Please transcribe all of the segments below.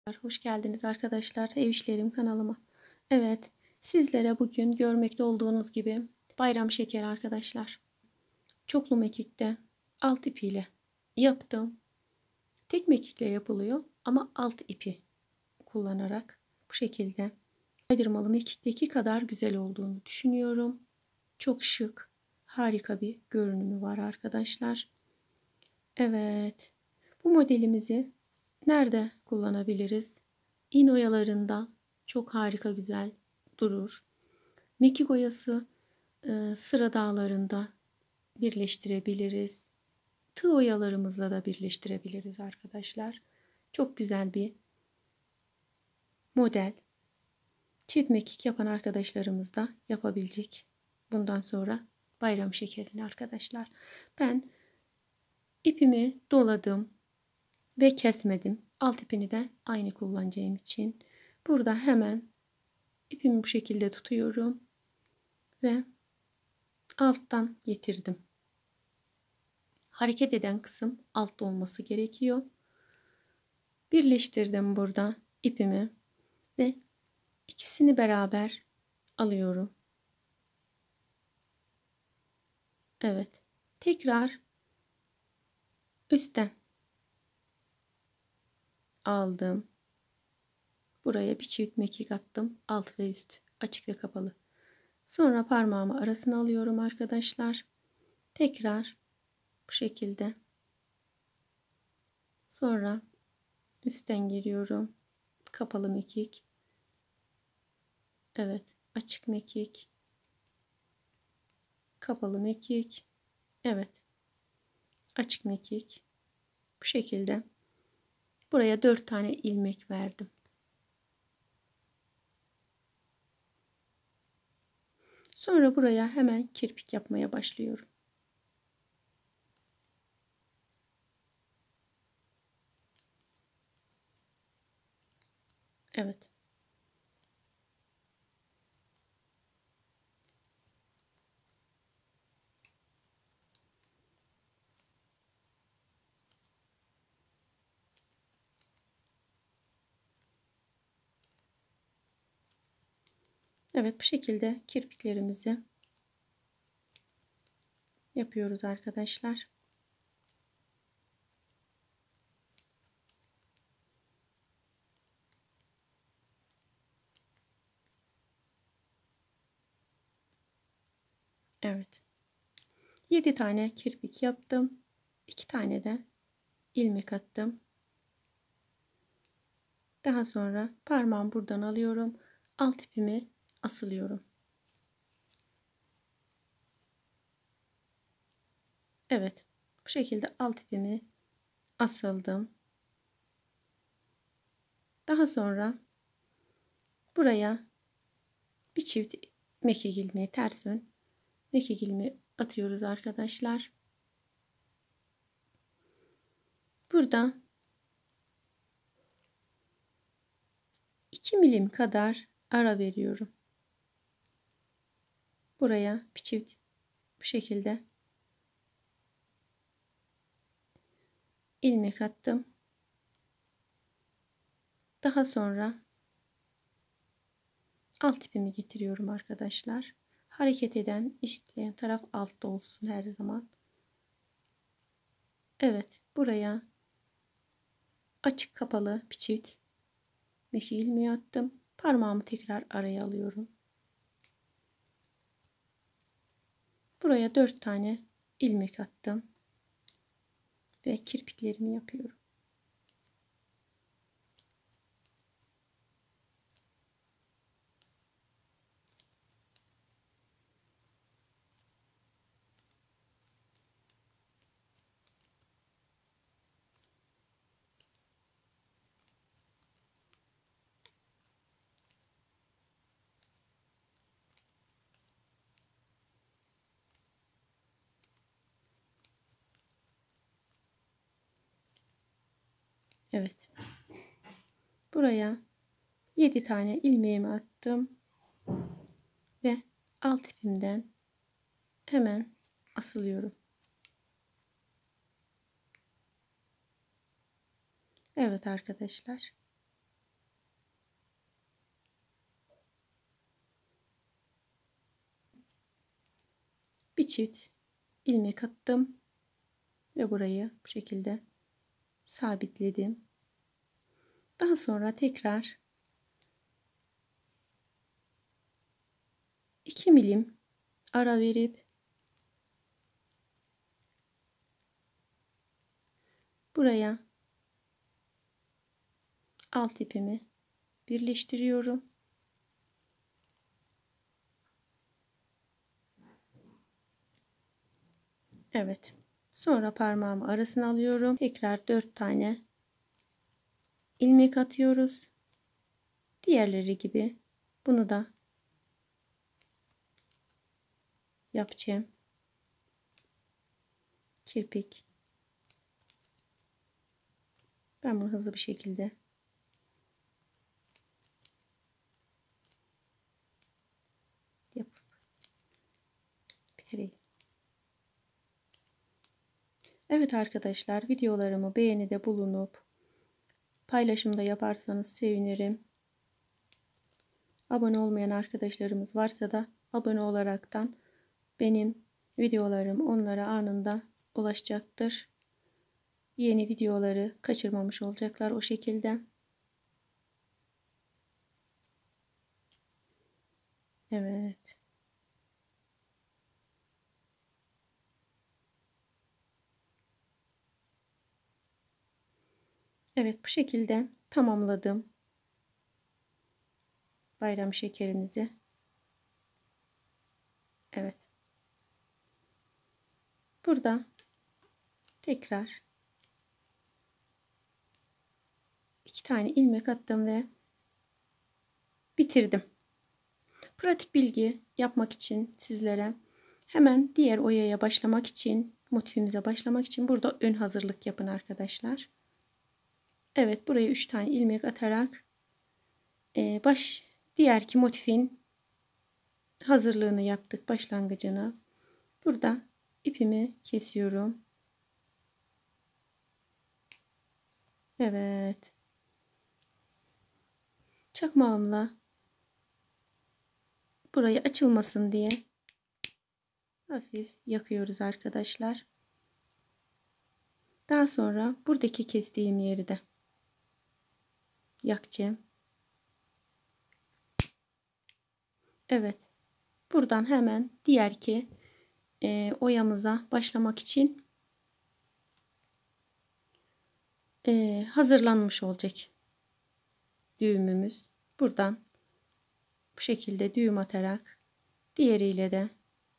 Hoş geldiniz arkadaşlar Ev İşlerim kanalıma. Evet, sizlere bugün görmekte olduğunuz gibi bayram şekeri arkadaşlar. Çoklu mekikte alt ipiyle yaptım. Tek mekikle yapılıyor ama alt ipi kullanarak bu şekilde kaydırmalı mekikteki kadar güzel olduğunu düşünüyorum. Çok şık, harika bir görünümü var arkadaşlar. Evet, bu modelimizi nerede kullanabiliriz? İğne oyalarında çok harika güzel durur. Mekik oyası sıra dağlarında birleştirebiliriz. Tığ oyalarımızla da birleştirebiliriz arkadaşlar. Çok güzel bir model. Çift mekik yapan arkadaşlarımız da yapabilecek. Bundan sonra bayram şekerini arkadaşlar. Ben ipimi doladım ve kesmedim. Alt ipini de aynı kullanacağım için. Burada hemen ipimi bu şekilde tutuyorum ve alttan getirdim. Hareket eden kısım altta olması gerekiyor. Birleştirdim burada ipimi ve ikisini beraber alıyorum. Evet. Tekrar üstten aldım. Buraya bir çift mekik attım. Alt ve üst. Açık ve kapalı. Sonra parmağımı arasına alıyorum arkadaşlar. Tekrar bu şekilde. Sonra üstten giriyorum. Kapalı mekik. Evet. Açık mekik. Kapalı mekik. Evet. Açık mekik. Bu şekilde. Buraya 4 tane ilmek verdim. Sonra buraya hemen kirpik yapmaya başlıyorum. Evet. Evet, bu şekilde kirpiklerimizi yapıyoruz arkadaşlar. Evet. 7 tane kirpik yaptım. 2 tane de ilmek attım. Daha sonra parmağımı buradan alıyorum. Alt ipimi asılıyorum. Evet. Bu şekilde alt ipimi asıldım. Daha sonra buraya bir çift mekik ilmeği, ters yön mekik ilmeği atıyoruz arkadaşlar. Burada 2 milim kadar ara veriyorum. Buraya bir çift bu şekilde ilmek attım. Daha sonra alt ipimi getiriyorum arkadaşlar. Hareket eden, işleyen taraf altta olsun her zaman. Evet, buraya açık kapalı bir çift mekik ilmeği attım. Parmağımı tekrar araya alıyorum. Buraya 4 tane ilmek attım ve kirpiklerimi yapıyorum. Evet. Buraya 7 tane ilmeğimi attım ve alt ipimden hemen asılıyorum. Evet arkadaşlar. bir çift ilmek attım ve burayı bu şekilde sabitledim. Daha sonra tekrar 2 milim ara verip buraya alt ipimi birleştiriyorum. Evet. Sonra parmağımı arasına alıyorum. Tekrar 4 tane ilmek atıyoruz. Diğerleri gibi bunu da yapacağım. Kirpik. Ben bunu hızlı bir şekilde yapıp bitireyim. Evet arkadaşlar, videolarımı beğenide bulunup paylaşımda yaparsanız sevinirim. Abone olmayan arkadaşlarımız varsa da abone olaraktan benim videolarım onlara anında ulaşacaktır. Yeni videoları kaçırmamış olacaklar o şekilde. Evet. Evet, bu şekilde tamamladım bayram şekerimizi. Evet. Burada tekrar 2 tane ilmek attım ve bitirdim. Pratik bilgi yapmak için sizlere hemen diğer oyaya başlamak için, motifimize başlamak için burada ön hazırlık yapın arkadaşlar. Evet, buraya 3 tane ilmek atarak diğerki motifin hazırlığını yaptık, başlangıcını. Burada ipimi kesiyorum. Evet. Çakmağımla burayı açılmasın diye hafif yakıyoruz arkadaşlar. Daha sonra buradaki kestiğim yeri de yakacağım. Evet. Buradan hemen diğerki oyamıza başlamak için hazırlanmış olacak düğümümüz. Buradan bu şekilde düğüm atarak diğeriyle de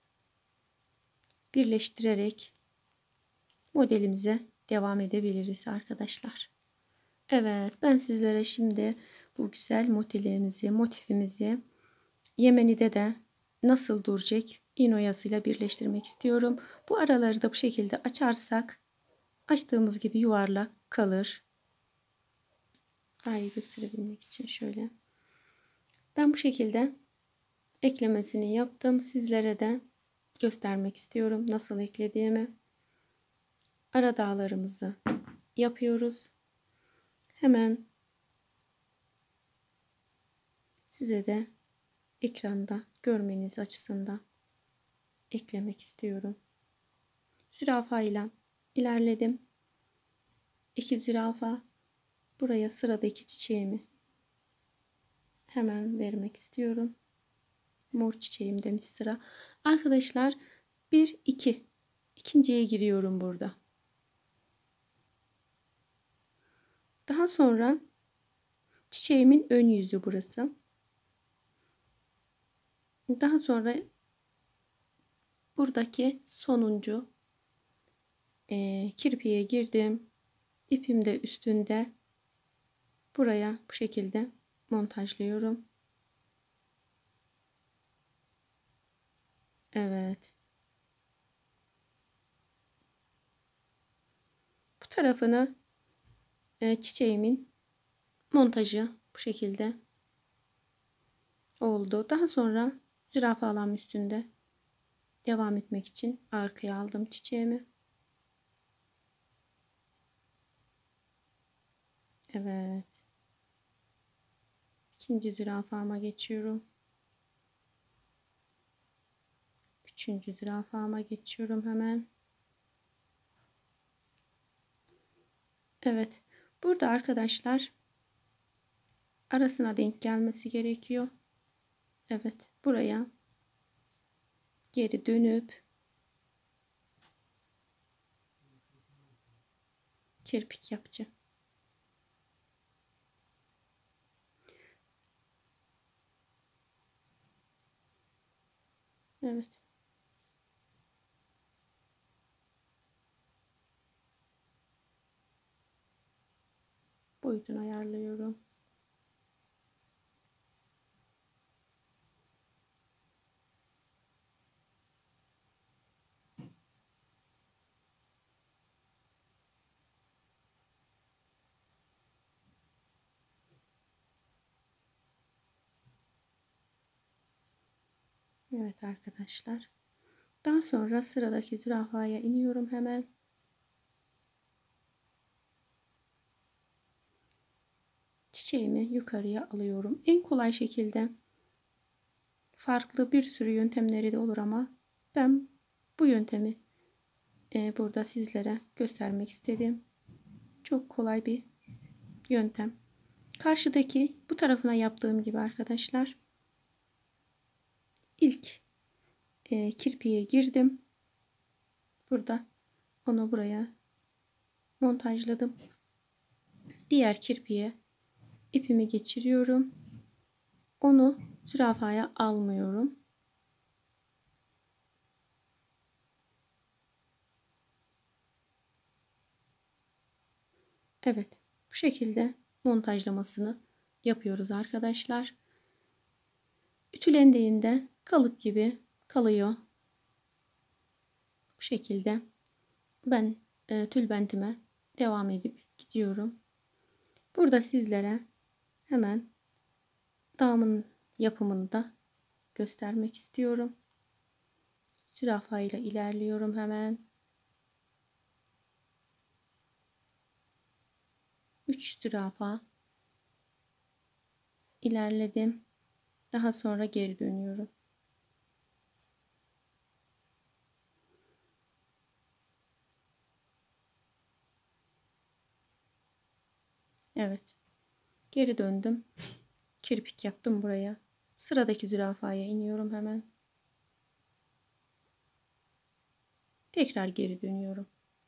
birleştirerek modelimize devam edebiliriz arkadaşlar. Evet, ben sizlere şimdi bu güzel motifimizi Yemeni'de de nasıl duracak iğne oyasıyla birleştirmek istiyorum. Bu araları da bu şekilde açarsak açtığımız gibi yuvarlak kalır. Daha iyi gösterebilmek için şöyle. Ben bu şekilde eklemesini yaptım. Sizlere de göstermek istiyorum nasıl eklediğimi. Ara dağlarımızı yapıyoruz. Hemen size de ekranda görmeniz açısından eklemek istiyorum. Zürafa ile ilerledim. 2 zürafa. Buraya sıradaki çiçeğimi hemen vermek istiyorum. Mor çiçeğim demiş sıra. Arkadaşlar 1 2 ikinciye giriyorum burada. Daha sonra çiçeğimin ön yüzü burası. Daha sonra buradaki sonuncu kirpiğe girdim. İpim de üstünde. Buraya bu şekilde montajlıyorum. Evet. Bu tarafını çiçeğimin montajı bu şekilde oldu. Daha sonra zürafaların üstünde devam etmek için arkaya aldım çiçeğimi. Evet. İkinci zürafama geçiyorum. Üçüncü zürafama geçiyorum hemen. Evet. Burada arkadaşlar arasına denk gelmesi gerekiyor. Evet. Buraya geri dönüp kirpik yapacağım. Evet. Boyutunu ayarlıyorum. Evet arkadaşlar. Daha sonra sıradaki zürafaya iniyorum hemen. Çiçeğimi yukarıya alıyorum. En kolay şekilde, farklı bir sürü yöntemleri de olur ama ben bu yöntemi burada sizlere göstermek istedim. Çok kolay bir yöntem. Karşıdaki bu tarafına yaptığım gibi arkadaşlar, ilk kirpiğe girdim. Burada onu buraya montajladım. Diğer kirpiğe ipimi geçiriyorum. Onu zürafaya almıyorum. Evet, bu şekilde montajlamasını yapıyoruz arkadaşlar. Ütülendiğinde kalıp gibi kalıyor. Bu şekilde ben tülbentime devam edip gidiyorum. Burada sizlere hemen dağımın yapımını da göstermek istiyorum. Zürafa ile ilerliyorum hemen. 3 zürafa ilerledim. Daha sonra geri dönüyorum. Evet. Geri döndüm. Kirpik yaptım buraya. Sıradaki zürafaya iniyorum hemen. Tekrar geri dönüyorum.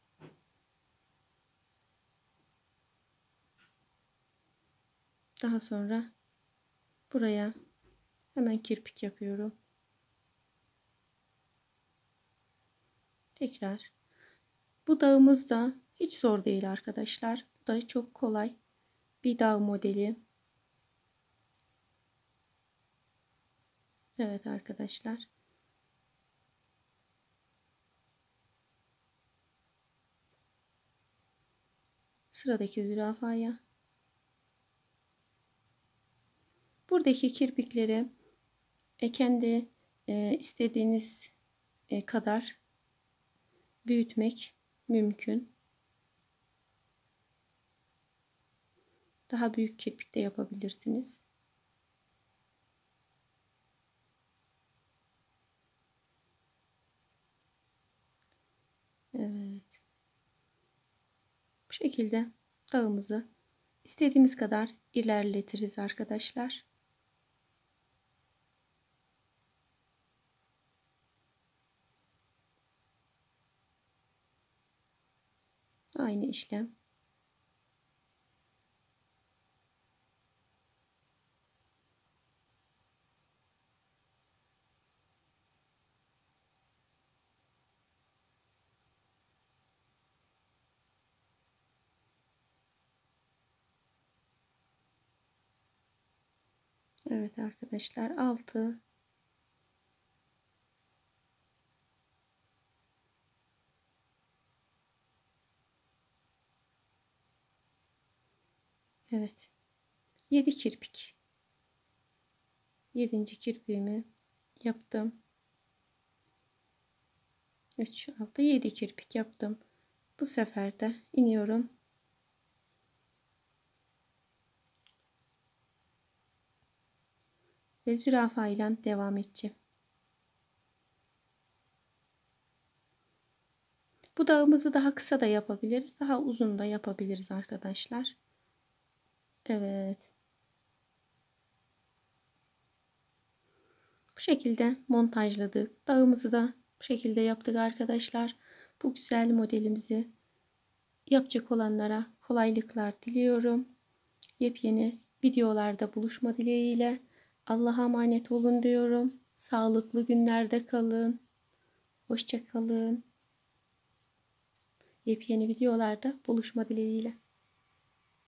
Daha sonra buraya hemen kirpik yapıyorum. Tekrar. Bu dağımız da hiç zor değil arkadaşlar. Bu da çok kolay bir dağ modeli. Evet arkadaşlar. Sıradaki zürafaya. Buradaki kirpikleri kendi istediğiniz kadar büyütmek mümkün. Daha büyük kirpik de yapabilirsiniz. Evet. Bu şekilde dağımızı istediğimiz kadar ilerletiriz arkadaşlar. Aynı işlem. Evet arkadaşlar, 6. Evet. 7 kirpik. 7. kirpiğimi yaptım. 3, 6, 7 kirpik yaptım. Bu sefer de iniyorum. Ve zürafa ile devam edeceğim. Bu dağımızı daha kısa da yapabiliriz. Daha uzun da yapabiliriz arkadaşlar. Evet. Bu şekilde montajladık. Dağımızı da bu şekilde yaptık arkadaşlar. Bu güzel modelimizi yapacak olanlara kolaylıklar diliyorum. Yepyeni videolarda buluşma dileğiyle Allah'a emanet olun diyorum. Sağlıklı günlerde kalın. Hoşça kalın. Yepyeni videolarda buluşma dileğiyle.